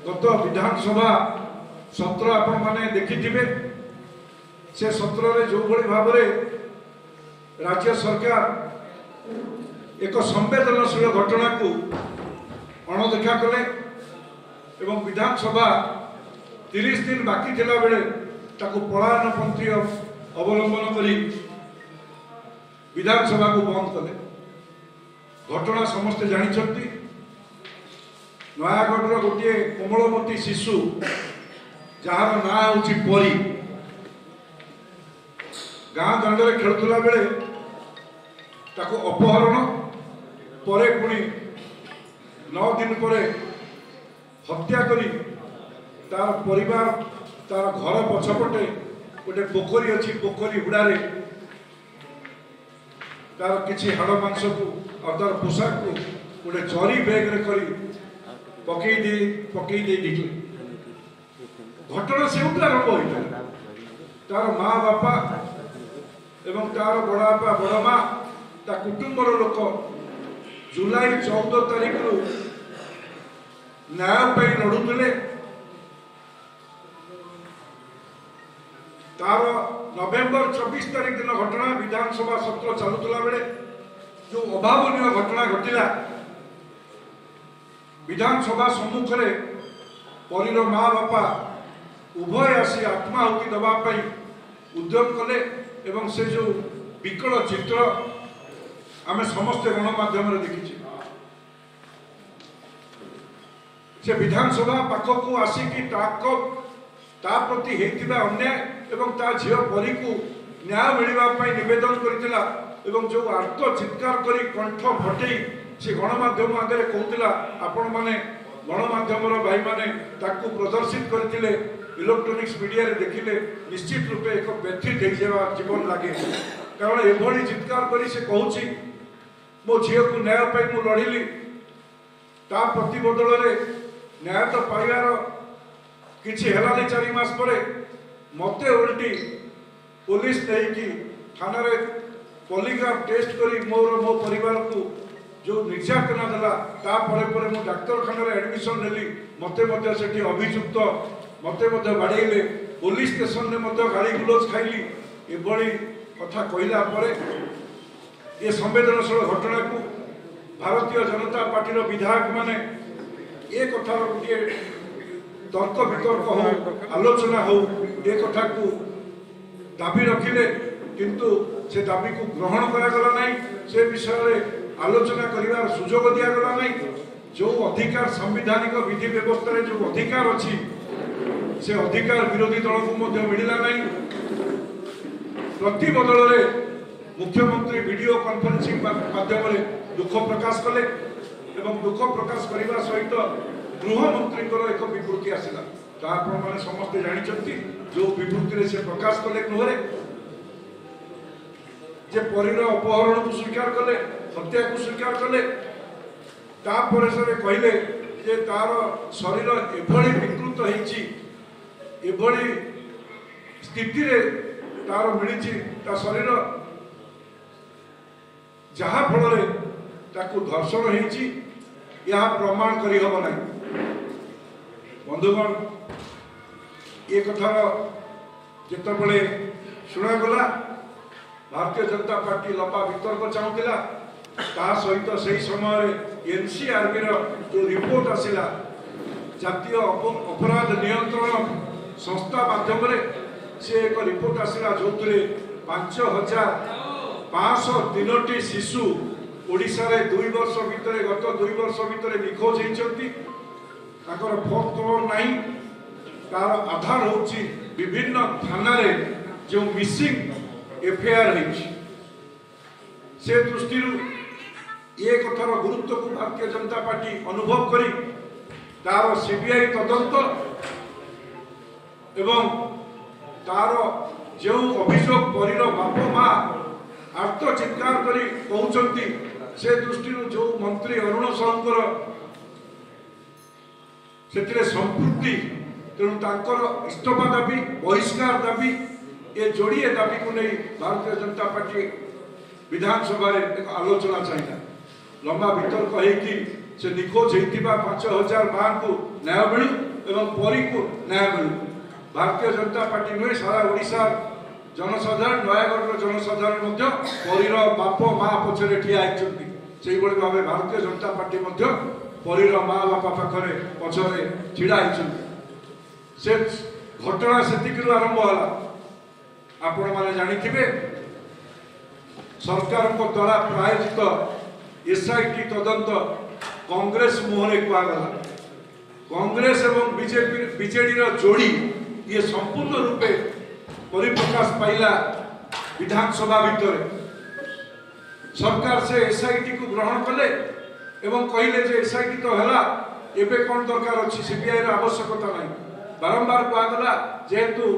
गत विधानसभा सत्र आपण माने देखिथिबे से सत्र रे जो भली भाव राज्य सरकार एक संवेदनशील घटना को अणदेखा कले एवं विधानसभा 30 दिन बाकी थिला बेले ताकू पलायन पंथी अवलंबन करी विधानसभा को बंद कले। घटना समस्ते जानी नयागढ़ गोटे कोमलमती शिशु जार ना हूँ परी गाँ दांडे खेलुला बेले ताको अपहरण परे पुणी 9 दिन पर हत्या करी तार परिवार तार घर पछपटे गोटे पोखरी अच्छी पोखरी हुड़ारे तार किसी हाड़ मांस को और तार पोशाक को गोटे जरी बैग रे करी पकई दे घटना से आरंभ होता तार माँ बापा एवं तार बड़ा बापा बड़ माँ ता कुटुंबर लोक जुलाई 14 तारीख रु न्याय लड़ुले तार नवेम्बर 24 तारीख दिन घटना विधानसभा सत्र चलुला बेले जो अभावनीय घटना घटिला विधानसभा सम्मुख में परीर माँ बापा उभय आसी आत्माहुति दवाई उद्यम कले एवं से जो विकल चित्र आमे समस्ते गणमाध्यम देखी से विधानसभा पाखक आसिकी ता प्रति होता अन्याय एवं ता झील परी को न्याय मिलवाई नवेदन करथिला एवं जो आर्त चित्कार करी कंठ फटई से गणमाध्यम आगे कहूला आपण माने गणमाध्यम भाई माने ताकू प्रदर्शित करथिले इलेक्ट्रोनिक्स मीडिया रे देखिले निश्चित रूपे एक व्यथित हो जीवन लगे कारण एभली चित्कार करी से कहूची मो झील को न्याय पाई मु लड़िली ता प्रति बदल रे न्याय तो पाइबार किछि हेलानी 4 मास परे मते उल्टी पुलिस देकी थाना रे पॉलीग्राफ टेस्ट करी मो परिवार को जो निर्यातना देला ता परे मो डाक्तरखाना रे एडमिशन नेली मते सेठी अभियुक्त मते बाड़ेले पुलिस स्टेशन में गाड़ी गुलोज खाइली एभली कथा कहला परे ये संवेदनशील घटना को भारतीय जनता पार्टी विधायक माने ये कथार गोटे तर्क वितर्क हो आलोचना हो ये कथा को दाबी रखिले किंतु से दाबी को ग्रहण करागला नहीं से विषय में आलोचना करिवार सुजोग दियागला नहीं जो अधिकार संवैधानिक विधि व्यवस्था जो अधिकार अच्छी से अधिकार विरोधी दल को मिलला नहीं प्रति बदल में मुख्यमंत्री वीडियो कॉन्फ्रेंसिंग माध्यम दुख प्रकाश कले एवं दुख प्रकाश करने सहित गृहमंत्री एक विवृत्ति आसला मैंने समस्ते जानते जो विवृत्ति से प्रकाश कले गृह जे परीर अपहरण को स्वीकार कले हत्या को स्वीकार कले तापर से कहले जे तार शरीर एभली विकृत होभली स्थिति तार मिली शरीर जहा फल धर्षण होती प्रमाण करी हब ना बंधुगण ये कथार जितेबले शुणागला भारतीय जनता पार्टी लंबा वितर्क चाहूला ता सहित से समय एनसीआरबी जो रिपोर्ट आसला जातीय अपराध नियंत्रण संस्था माध्यम से एक रिपोर्ट आसला जो 5503 शिशु ओडिशा रे 2 वर्ष भितर गत 2 वर्ष भितर निखोज होती फोन खबर नहीं तार आधार होची विभिन्न थाना रे जो मिसिंग एफआईआर से दृष्टि ये कथार गुरुत्व को भारतीय जनता पार्टी अनुभव करी तार सीबीआई तदंत एवं तार जो अभियोग परीर बाप माँ आर्त चित्कार करी कहते से दृष्टि जो मंत्री अरुण साहूंकर से संपृक्ति तेणु इस्तफा दाबी बहिष्कार दाबी ये जोड़िए दाबी को नहीं भारतीय जनता पार्टी विधानसभा एक आलोचना चाहिए लंबा वितर्क होती से निखोज होता 5000 माँ को न्याय मिलू एवं परी को न्याय मिलू। भारतीय जनता पार्टी नुहे सारा ओडिशा जनसाधारण नयागढ़ जनसाधारण परीर बाप माँ पछरे ठिया से भाव भारतीय जनता पार्टी परीर माँ बापा पाखे पछरे ढड़ा से घटना से आरंभ है। आपण मैंने जानी सरकार द्वारा प्रायोजित एसआईटी तदंत कांग्रेस मुहरे कहगला। कांग्रेस एवं बीजेडी जोड़ी ये संपूर्ण रूपे परिप्रकाश पाइला विधानसभा भितर। सरकार से एसआईटी को ग्रहण कले एवं कहले जे एसआईटी तो है एबे कौन दरकार अच्छी सीबीआई आवश्यकता नहीं। बारंबार कहगला जेहेतु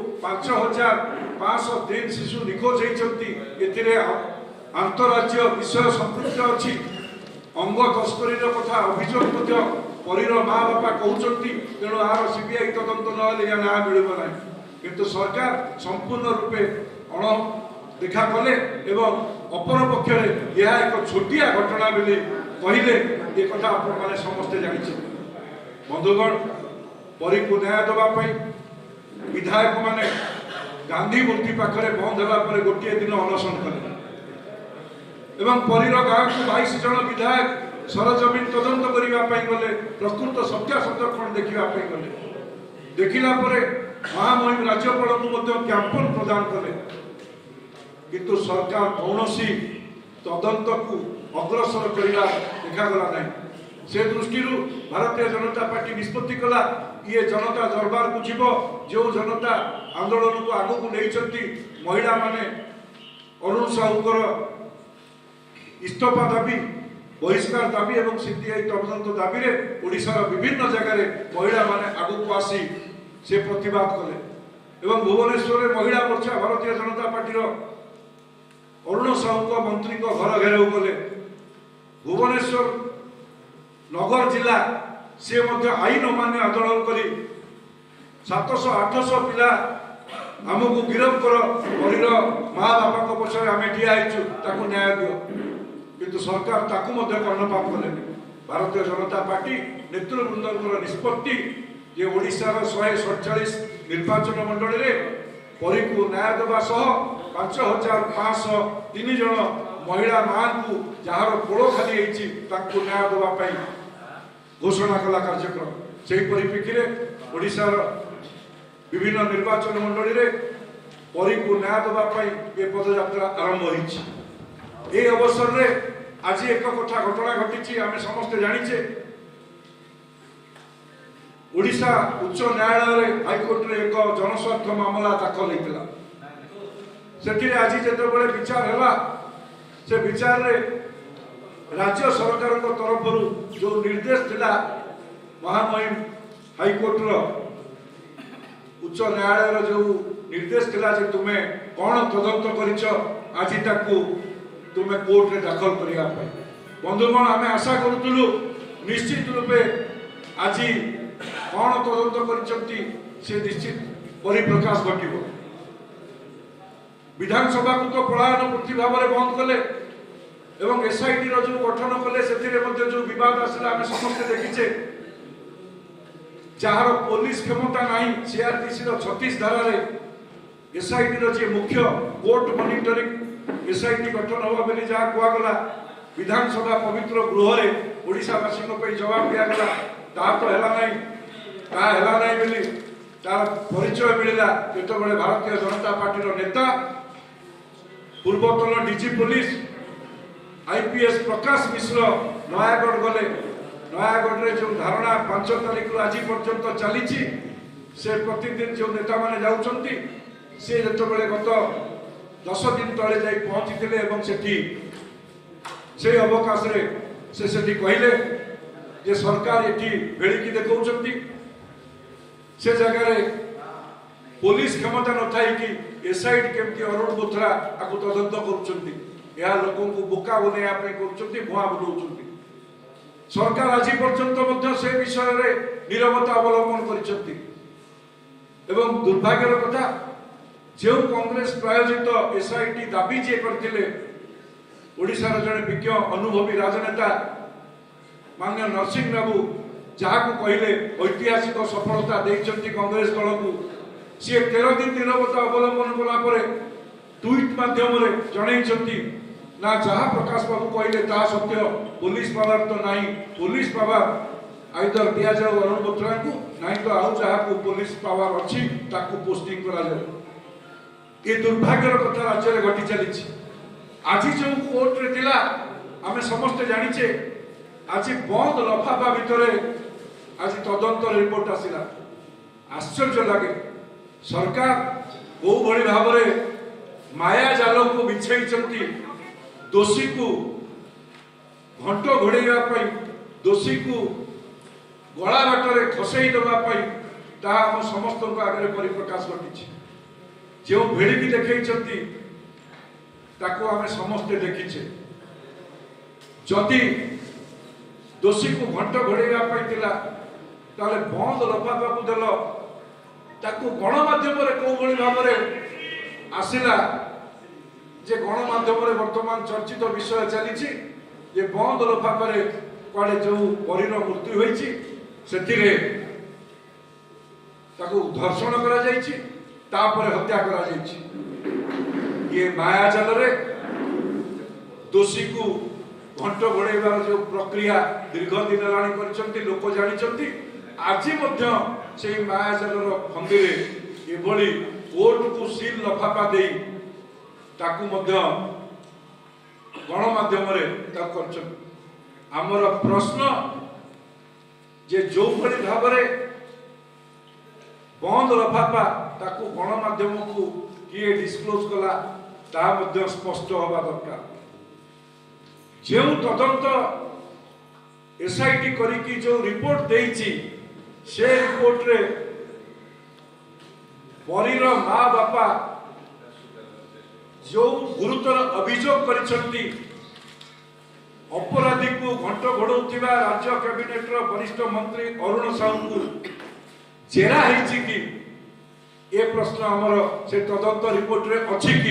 5503 शिशु निखोज होती अंतरराज्य विषय संपृक्त अच्छी अंग तस्करी कथा अभियोग परीर माँ बापा कहते तेणु आर सीबीआई तदंत ना न्याय मिल ना किंतु सरकार संपूर्ण रूपे अण देखा कले एवं अपर पक्ष यह एक छोटिया घटना बोली कहले ये कथा आपण मैंने समस्ते जानी। बंधुगण परी को न्याय देवाई विधायक माने गांधी मूर्ति पाखे बंद है गोटे दिन अनशन कले एवं परीर गाँव को 22 जन विधायक सरजमीन तदंत करने गले प्रकृत सत्यासत्य कौन देखापी गले। देखला महामहिम राज्यपाल को ज्ञापन प्रदान कले किंतु सरकार कौन तदंत को अग्रसर करने देखागला ना। से दृष्टि भारतीय जनता पार्टी निष्पत्ति कला ये जनता दरबार को जीव जो जनता आंदोलन को आग को नहीं महिला माने अरुण साहूकर इस्तीफा दाबी बहिष्कार दाबी और सीबीआई तदंत दाबी रे ओडिशार विभिन्न जगह महिला माने आग को आसी से प्रतिवाद कले एवं भुवनेश्वर महिला मोर्चा भारतीय जनता पार्टी अरुण साहू मंत्री घर घेराव कले। भुवनेश्वर नगर जिला सी आईन अमान्य आंदोलन कर 700-800 पिला आमको गिरफ कर परीर माँ बापा पछरे आम ठिया न्याय दियो किंतु सरकार ताकू कर्णपात कले। भारतीय जनता पार्टी नेतृवृंद निष्पत्ति ये ओडिशार 147 निर्वाचन मंडल में परी को न्याय देवा सह 5503 जन महिला मां को जार गोड़ खाली न्याय देवाई घोषणा कला कार्यक्रम से परिप्रेक्षी में ओडिशार विभिन्न निर्वाचन मंडल में परी को न्याय देवाई ये पदयात्रा आरंभ होती। अवसर में आज एक कथा घटना घटी आम समस्ते जानीचे ओडिशा उच्च न्यायालय हाईकोर्ट रे एक जनस्वार्थ मामला दाखल होता से आज जो विचार है से विचार रे राज्य सरकार तरफ जो निर्देश थिला महामहिम हाईकोर्ट उच्च न्यायालय जो निर्देश थिला जे तुम्हें कौन तदंत करिछ आज ताकू तुम्हें कोर्ट रे दाखल करिया पाई। बंधुगण आम आशा करूँ निश्चित रूपे आज कौन तदंत करिछंती से निश्चित परिप्रकाश घटिबो। विधानसभा को तो पलायन वृत्ति भाव में बंद कले एवं एसआईटी जो गठन कले से जो विवाद आसला आम समस्ते देखीचे जार पुलिस क्षमता नहीं सीआरपीसी 36 धारा एसआईटी जी मुख्य कोर्ट मॉनिटरिंग एसआईटी गठन होगा बोली जहाँ कहगला विधानसभा पवित्र गृह में ओडिशावासी जवाब दिगला ता तो है ना बोली तार परिचय मिलला जो भारतीय जनता पार्टी नेता पूर्वतन DG police IPS Prakash Mishra Nayagarh गले। नयागढ़ रे जो धारणा 5 तारीख आज पर्यंत चली से प्रतिदिन जो नेता माने जाउछंती से जो गत 10 दिन तले जाई पहुंची से अवकाश रे से कहले जे सरकार ये भेड़िकी देखौछंती से जगह पुलिस क्षमता न थाई कि एसआईटी केमती अरुण बोथरा आपको तदंत करुछंती या लोकों को बोका बनैया करुछंती भुआ बुलाउछंती। सरकार आज पर्यंत से विषय रे नीरवता अवलंबन करिछंती एवं दुर्भाग्यर कथा जो कांग्रेस प्रायोजित एसआईटी दाबी जे करथिले ओडिशार जड़े विज्ञ अनुभवी राजनेता माननीय नरसिंह बाबू जहाँ को कहले ऐतिहासिक सफलता देइचंती कांग्रेस दल को सी 13 दिन नीरवता अवलंबन कला ट्वीट माध्यम जनई ना जहाँ प्रकाश बाबू कहले ता सत्य पुलिस पावर तो नहीं पुलिस पावर आइदर दिया जाओ अरुण बोथरा को नहीं तो आउ जहाँ को पुलिस पावर अच्छी ताकू पोस्टिंग करा जाए। ये दुर्भाग्यर कथा राज्य में घटी चली आज जो कोर्ट रे थिला आमे समस्त जानिचे आज बंद लफाफा भितर आज तदंत रिपोर्ट आसिला आश्चर्य लगे सरकार को भली भाव माया जाल को बिछाई दोषी को घंट घोड़ाई दोषी को गला बाटर खसई देवाई ताम समस्त आगे परिप्रकाश घटी जो भेड़ी देखते आम समस्ते देखीचे जदि दोषी को घंट घोड़ाई ताले बंद लफाफा को देल ताकू गणमाध्यम कौ भाव आसला जे गणमाध्यम वर्तमान चर्चित विषय चली जे बंद लफाफे कड़े जो परीर मृत्यु होती धर्षण कर हत्या कर ये माया जाल दोषी को घंट घोड़ाइबार जो प्रक्रिया दीर्घ दिन लाणी लोक जानी आज से माया जाल फंदी एभली कोर्ट को सील लफाफा दे गणमाध्यम आमर प्रश्न जे जो भली भाव बंद लफाफा ताकू गणमाध्यम को किए डिस्क्लोज कला ता स्पष्ट हवा दरकार जो तदंत एसआईटी करी जो रिपोर्ट देइची से रिपोर्ट रे परीर माँ बापा जो गुरुतर अभियोग करिसंती अपराधी को घंट घोड़ाउथिबा राज्य कैबिनेट वरिष्ठ मंत्री अरुण साहू को जेरा हेछि कि ए प्रश्न हमर से तदंत रिपोर्ट रे अछि कि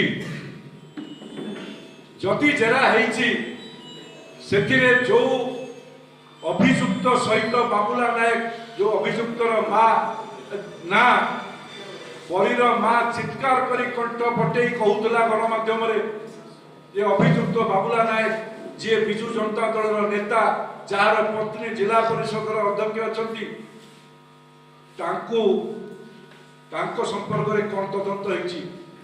जदि जेरा हेछि सेथिरे जो अभियुक्त सहित बाबुला नायक जो अभियुक्तर माँ ना परीर माँ चित्कार करी कंठ फटेई कहूला गणमाध्यम ये अभियुक्त बाबुला नायक जी विजु जनता दल नेता जार पत्नी जिला परिषद अध्यक्ष अच्छा संपर्क में कौन तदंत होती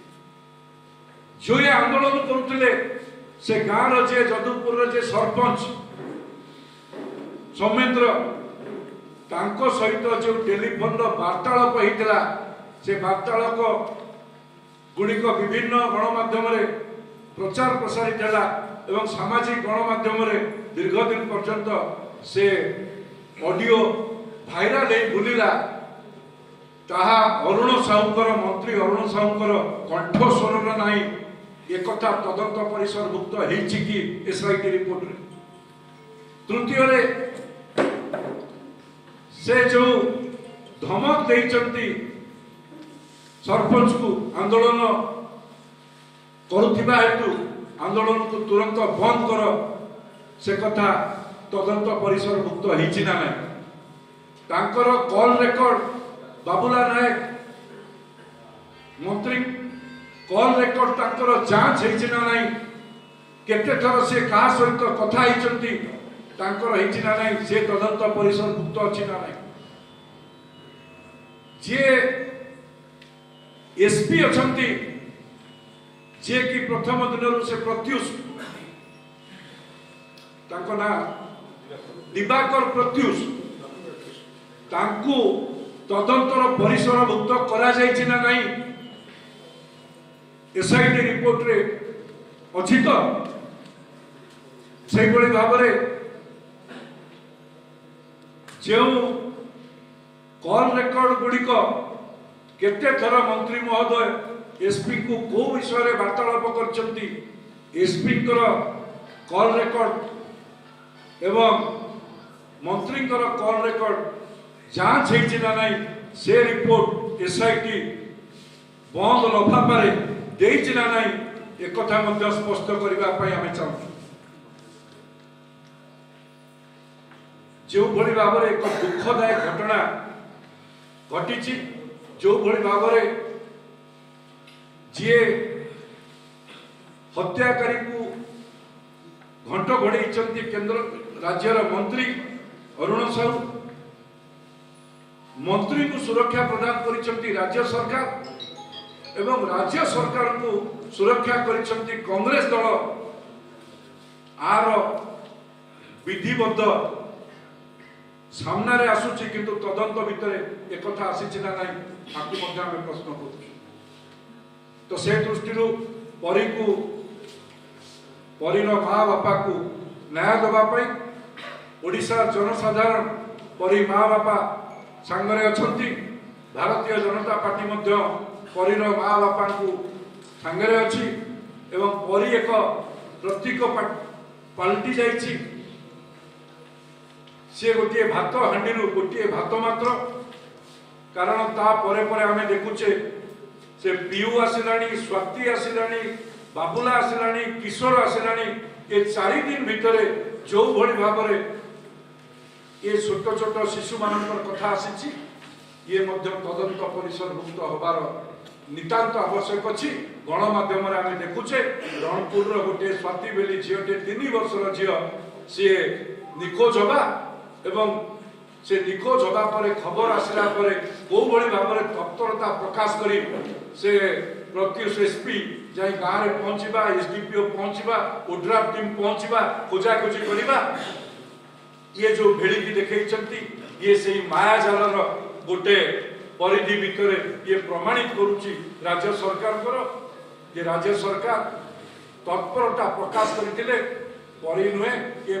जो ये आंदोलन करुले से गाँव जे जदुपुर जे सरपंच सौमेन्द्र सहित जो टेलीफोन वार्तालाप होता से वार्तालाप गुड़िक विभिन्न गणमाध्यम प्रचार प्रसारित है एवं सामाजिक गणमाध्यम दीर्घ दिन पर्यंत से ऑडियो भाइराल बुलिला ताहा अरुण साहूकर मंत्री अरुण साहूकर कंठस्वर ना एक तदंत परिसर मुक्त कि एसआईटी रिपोर्ट रे तृतीय से जो धमक देइचंती सरपंच को आंदोलन करुथिबा हेतु आंदोलन को तुरंत बंद कर से कथा तदंत परिसर मुक्त होइछि ना नहीं तांकर कॉल रेकॉर्ड बाबुला नायक मंत्री कॉल रेकॉर्ड तांकर जांच होइछि ना नहीं केते थर से का सहित कथा होइचंती तांकर होइछि ना नहीं से तदंत परिसर मुक्त अछि ना नहीं जे एसपी अछंती जे कि प्रथम दिन से प्रत्युष तांको ना दिवाकर प्रत्युष तांको तदंतर परिसर मुक्त करा जायछि ना नहीं एसआईटी रिपोर्ट रे अछि तो से बड़ी भाव रे जो कॉल रेकॉर्ड गुड़िक केते थर मंत्री महोदय एसपी को विषय वार्तालाप करछंती एसपी कॉल रेकॉर्ड एवं मंत्री कॉल रेकॉर्ड जांच होइछि ना नहीं से रिपोर्ट एसआईटी बंद लफाफा देइछि ना नहीं एक कथा मध्य स्पष्ट करबा पई आमे चाहू जो भली भाव में एक दुखदायक घटना घटी, जो भली भाव में जी हत्याकारी को घंट घोड़े केंद्र राज्यर मंत्री अरुण साहू, मंत्री को सुरक्षा प्रदान करिसेंती राज्य सरकार एवं राज्य सरकार को सुरक्षा करिसेंती कांग्रेस दल। आर विधिबद्ध सामने रे आसुची किंतु तदंत भितर एक कथा आसीछि ना नहीं ताकि मध्य आमे प्रश्न करूछु। तो से दृष्टि परी को परीर माँ बापा को न्याय देवा ओडिशा जनसाधारण परी माँ बापा सांगरे अछंती। भारतीय जनता पार्टी मध्य परीर माँ बापा को सांगरे अछि एवं परी एक प्रतीक पलटि जाइछि। से गोटे भात हांडी गोटे भात मात्र, कारण ता परे परे आमे देखुचे से पीयू आसिलानी, स्वाति आसिलानी, बाबुला आसिलानी, किशोर आसिलानी। ये 4 दिन भितर जो भली भाव में ये छोट छोट शिशु मानकर कथा आसी ये मध्य तदंत परिसरभुक्त होबार नितांत आवश्यक अच्छी। गणमाध्यम आम देखुचे रणपुर गोटे स्वाति बेली झीटे 3 वर्षर झी सी निखोज हवा एवं से निखोज हवा पर खबर आसला कौ भली भाव में तत्परता प्रकाश करी से प्रत्युष एसपी जाई गाँव में पहुंचवा, एसडीपीओ पहुंचवा, ओड्राफ टीम पहुंचवा, खोजाखोजी करवा। ये जो भेड़ी देखते ये से माया जालर गोटे परिधि भितर ये प्रमाणित करुच्ची राज्य सरकार ये राज्य सरकार तत्परता प्रकाश करते परी नुहे ये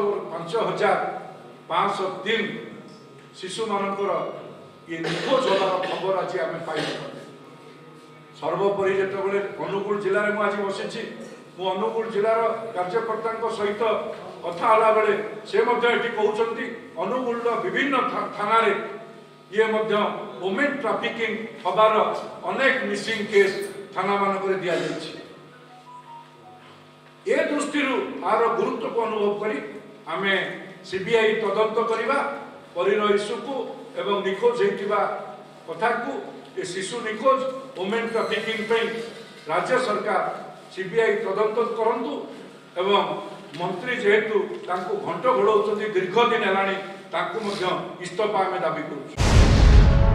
5,500 दिन शिशु मानकर ये निखोज होवार खबर आज आम पाई। सर्वोपरि जिते अनुगुल जिले में आज बसी अनुगुल जिलार कार्यकर्ता सहित कथा होला बेले से कहते अनुगुल विभिन्न थाना ये वुमेन ट्राफिकिंग हबार अनेक मिसिंग केस थाना मानक दिया ए दृष्टि आर गुरुत्व को अनुभव करी आमे सीबीआई तदंत करवा परीर इश्यू को एवं निखोज होता कथा को ए शिशु निखोज वुमेन ट्राफिकिंग राज्य सरकार सीबीआई तदंत करंतु एवं मंत्री जेहेतु घंट घोड़ाउं दीर्घ दिन है इस्तीफा आम दाबी करूँ।